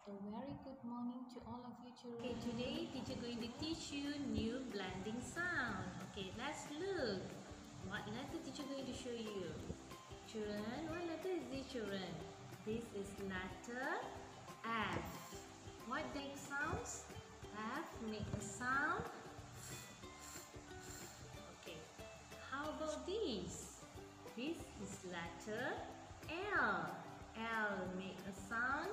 A very good morning to all of you children. Okay, today teacher going to teach you new blending sound. Okay, let's look. What letter teacher going to show you? Children, what letter is this, children? This is letter F. What makes sounds? F make a sound. Okay, how about this? This is letter L. L make a sound.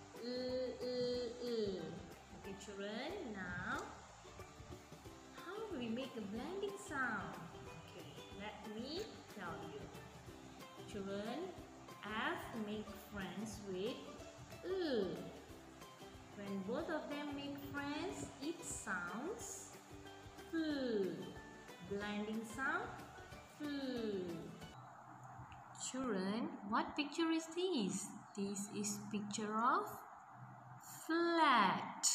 Okay, children, now how do we make a blending sound? Okay, let me tell you. Children, F make friends with When both of them make friends, it sounds blending sound Children, what picture is this? This is picture of flat.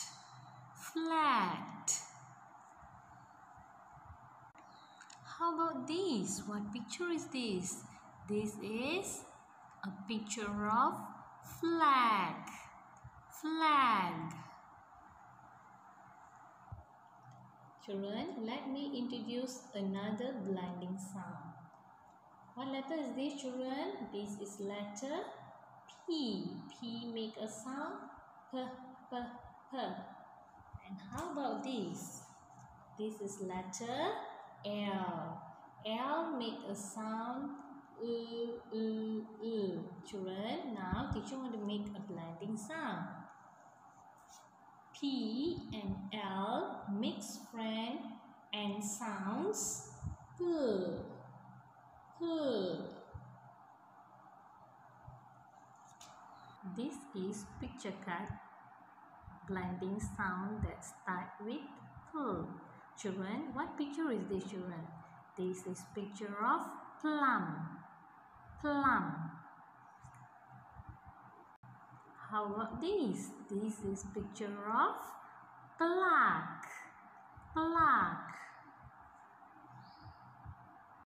How about this? What picture is this? This is a picture of flag. Children, let me introduce another blending sound. What letter is this, children? This is letter P. P make a sound P. And how about this? This is letter L. L make a sound Children, now teacher want to make a blending sound. P and L mix friend and sounds P. This is picture card blending sound that start with P. Children, what picture is this, children? This is picture of plum. How about this? This is picture of black.